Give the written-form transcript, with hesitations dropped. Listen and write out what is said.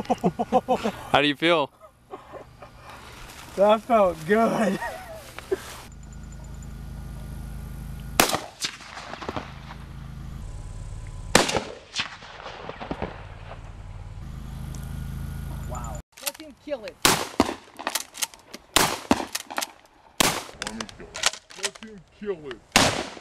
How do you feel? That felt good. Wow. Let him kill it. Let me kill it. Let him kill it.